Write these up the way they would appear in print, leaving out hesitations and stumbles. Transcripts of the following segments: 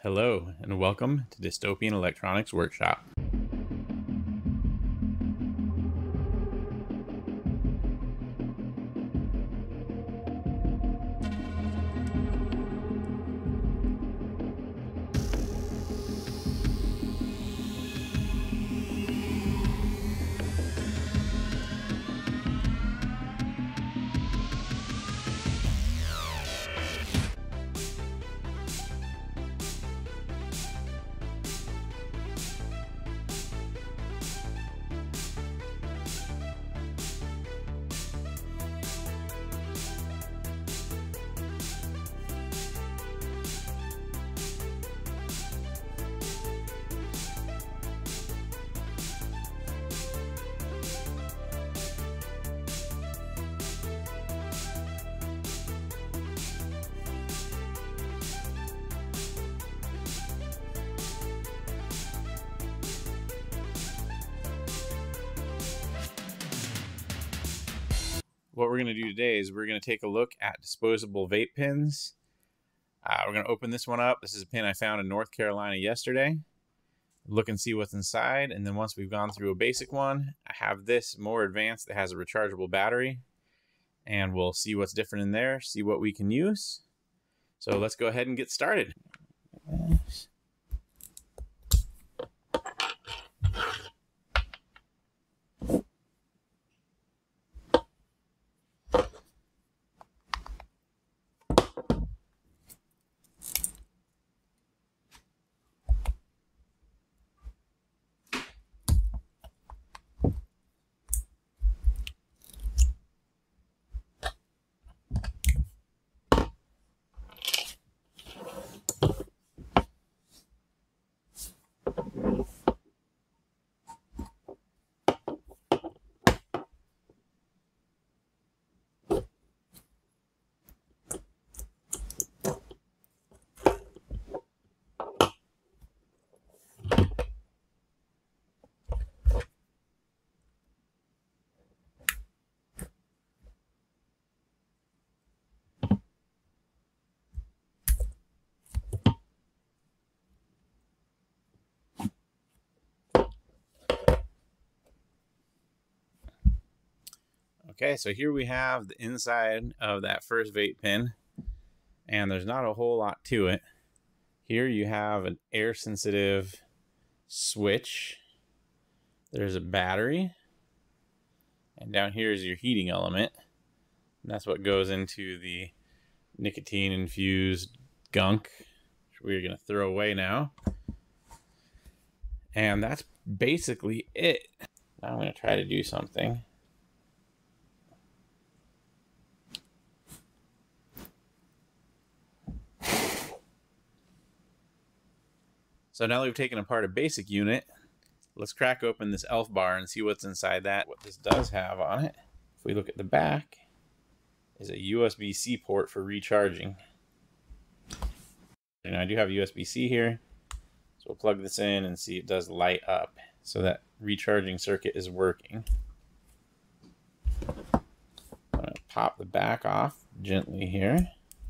Hello, and welcome to Dystopian Electronics Workshop. What we're going to do today is we're going to take a look at disposable vape pens. We're going to open this one up. This is a pin I found in North Carolina yesterday. Look and see what's inside, and then once we've gone through a basic one, I have this more advanced that has a rechargeable battery, and we'll see what's different in there, see what we can use. So let's go ahead and get started. Okay, so here we have the inside of that first vape pen, and there's not a whole lot to it. Here you have an air sensitive switch. There's a battery, and down here is your heating element. And that's what goes into the nicotine infused gunk, which we're going to throw away now. And that's basically it. Now I'm going to try to do something. So now that we've taken apart a basic unit, let's crack open this ELF bar and see what's inside that. What this does have on it, if we look at the back, is a USB-C port for recharging. And I do have USB-C here, so we'll plug this in and see it does light up. So that recharging circuit is working. I'm going to pop the back off gently here.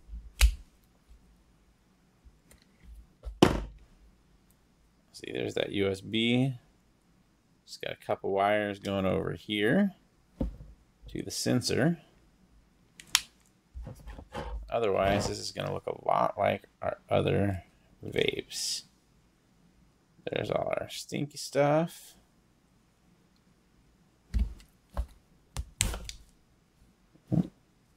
See, there's that USB. Just got a couple wires going over here to the sensor. Otherwise, this is going to look a lot like our other vapes. There's all our stinky stuff. The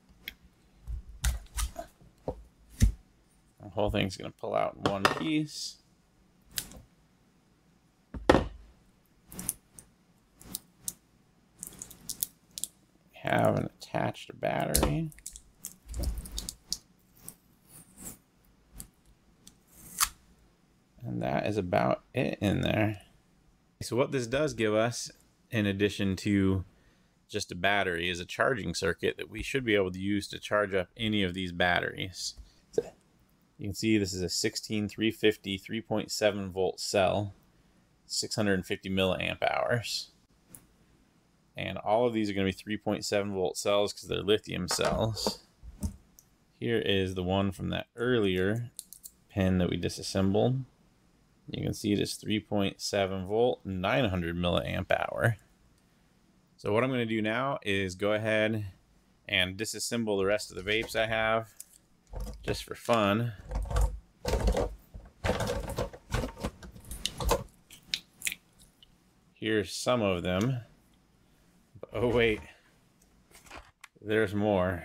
whole thing's going to pull out in one piece. Have an attached battery. And that is about it in there. So what this does give us, in addition to just a battery, is a charging circuit that we should be able to use to charge up any of these batteries. So you can see this is a 16350 3.7 volt cell, 650 milliamp hours. And all of these are going to be 3.7 volt cells because they're lithium cells. Here is the one from that earlier pin that we disassembled. You can see it is 3.7 volt, 900 milliamp hour. So what I'm going to do now is go ahead and disassemble the rest of the vapes I have, just for fun. Here's some of them. Oh wait, there's more.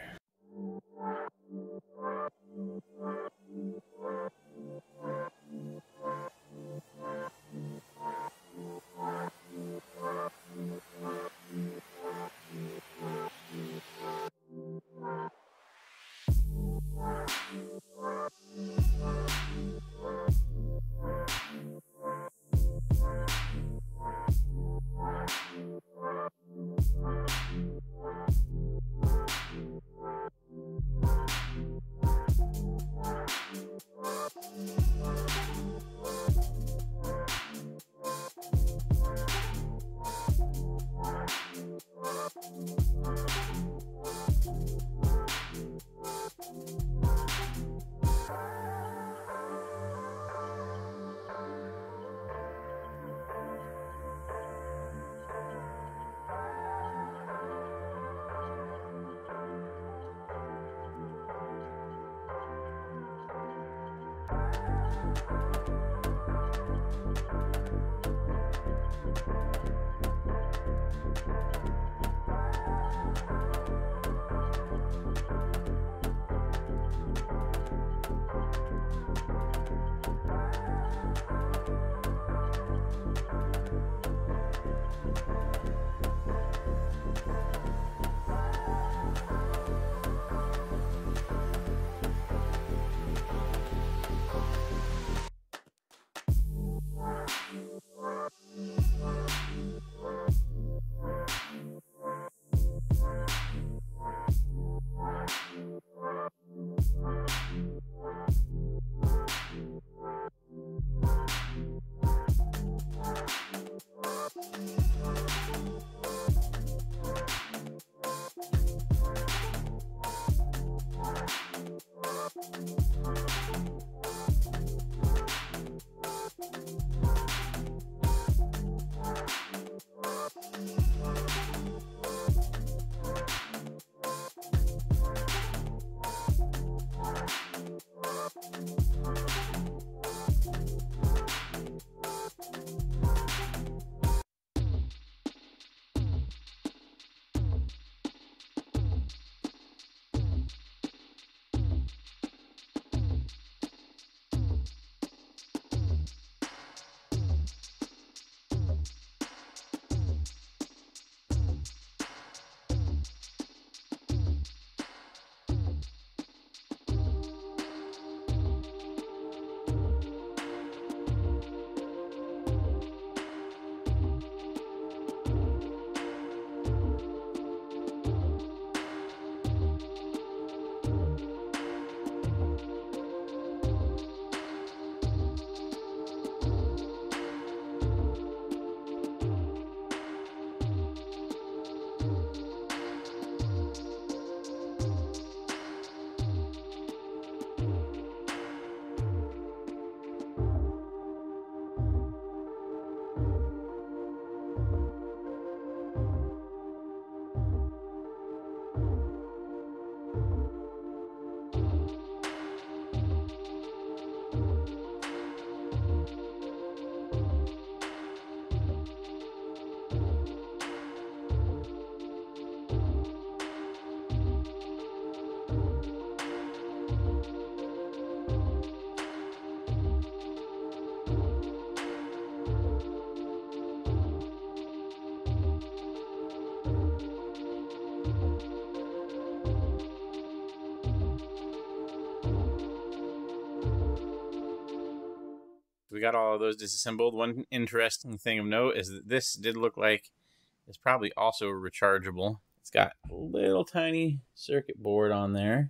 We got all of those disassembled. One interesting thing of note is that this did look like it's probably also rechargeable. It's got a little tiny circuit board on there.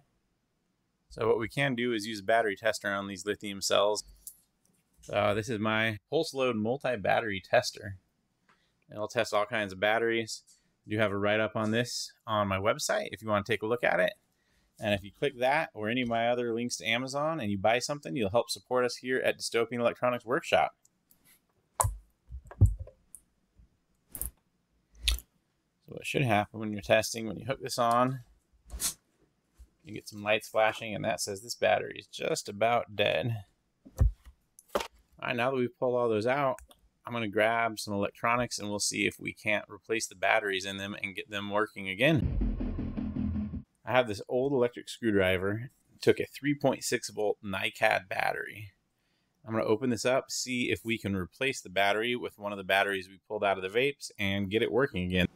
So what we can do is use a battery tester on these lithium cells. This is my pulse load multi-battery tester. It'll test all kinds of batteries. I do have a write-up on this on my website if you want to take a look at it. And if you click that or any of my other links to Amazon and you buy something, you'll help support us here at Dystopian Electronics Workshop. So what should happen when you're testing, when you hook this on, you get some lights flashing and that says this battery is just about dead. All right, now that we've pulled all those out, I'm going to grab some electronics and we'll see if we can't replace the batteries in them and get them working again. I have this old electric screwdriver. It took a 3.6 volt NiCad battery. I'm going to open this up, see if we can replace the battery with one of the batteries we pulled out of the vapes and get it working again.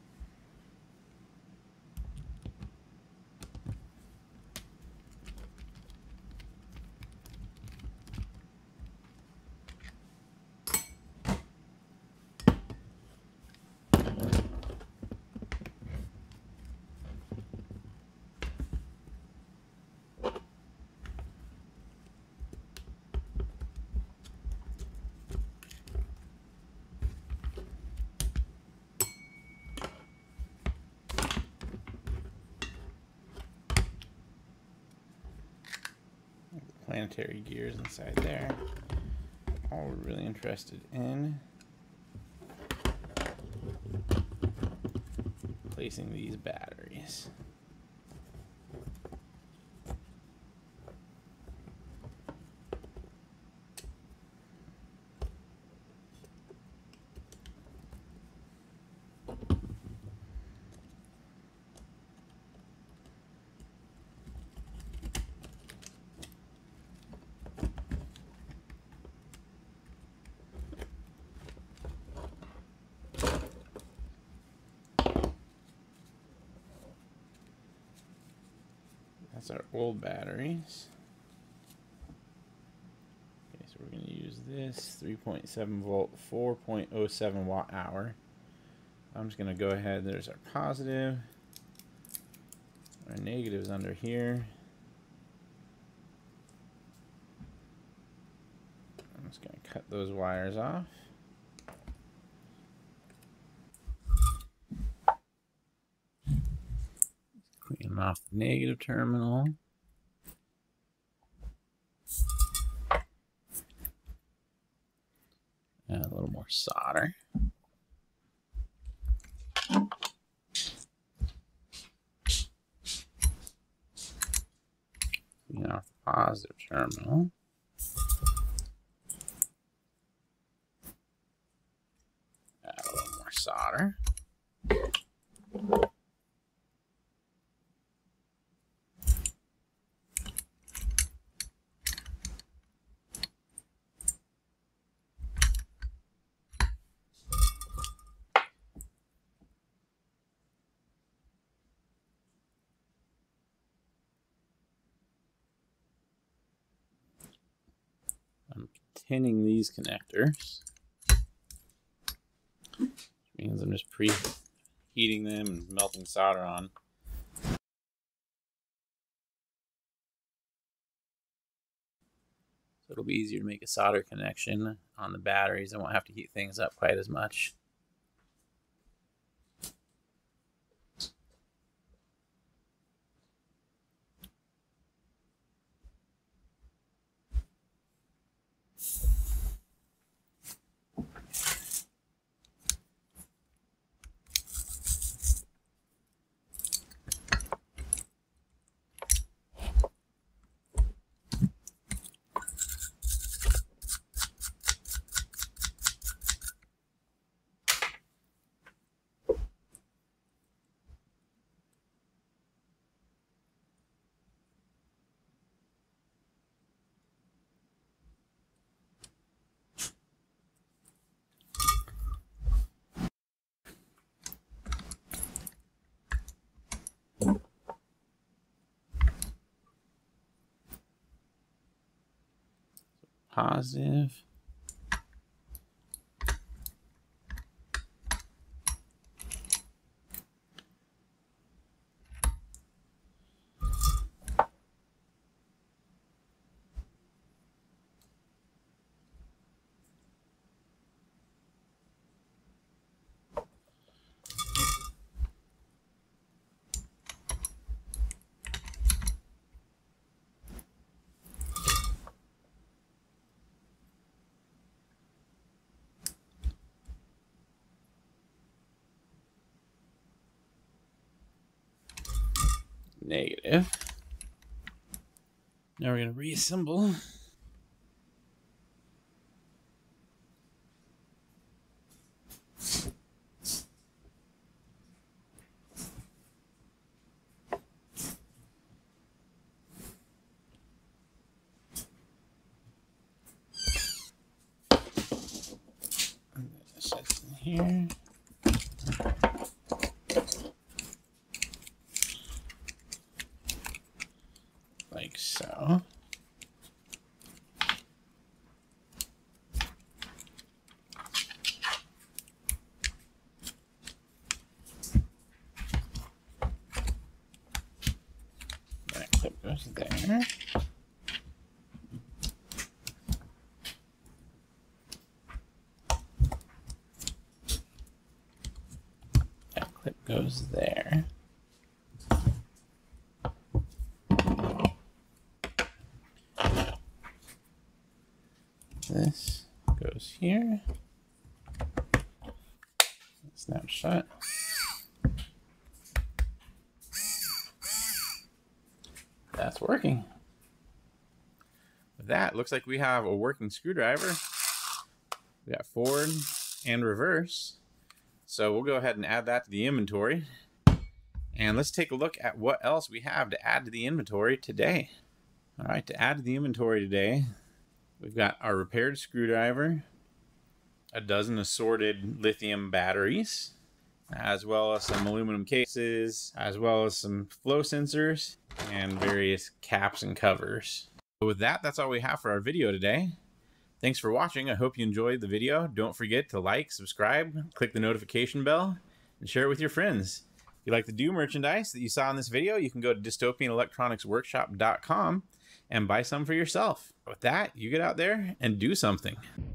Planetary gears inside there. All we're really interested in placing these batteries. That's our old batteries. Okay, so we're going to use this 3.7 volt, 4.07 watt hour. I'm just going to go ahead. There's our positive. Our negative is under here. I'm just going to cut those wires off. Clean off the negative terminal. Add a little more solder. Clean off the positive terminal. Add a little more solder. I'm tinning these connectors, which means I'm just preheating them and melting solder on. So it'll be easier to make a solder connection on the batteries. I won't have to heat things up quite as much. Positive. Negative. Now we're going to reassemble. Here. Like so. That clip goes there. Clip goes there. This goes here. Snapshot. That's working. With that, looks like we have a working screwdriver. We got forward and reverse. So we'll go ahead and add that to the inventory. And let's take a look at what else we have to add to the inventory today. All right, to add to the inventory today, we've got our repaired screwdriver, a dozen assorted lithium batteries, as well as some aluminum cases, as well as some flow sensors, and various caps and covers. So with that, that's all we have for our video today. Thanks for watching. I hope you enjoyed the video. Don't forget to like, subscribe, click the notification bell, and share it with your friends. If you like the Do merchandise that you saw in this video, you can go to dystopianelectronicsworkshop.com and buy some for yourself. With that, you get out there and do something.